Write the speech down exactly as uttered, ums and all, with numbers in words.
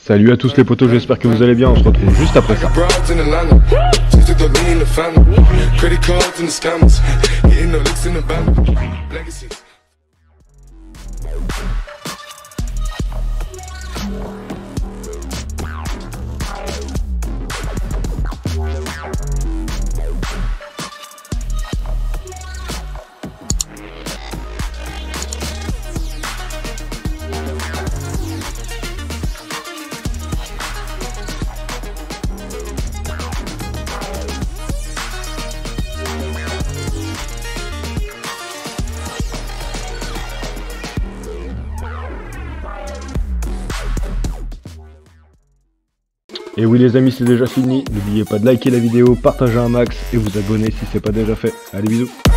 Salut à tous les potos, j'espère que vous allez bien, on se retrouve juste après ça. Et oui les amis, c'est déjà fini, n'oubliez pas de liker la vidéo, partager un max et vous abonner si c'est pas déjà fait. Allez, bisous.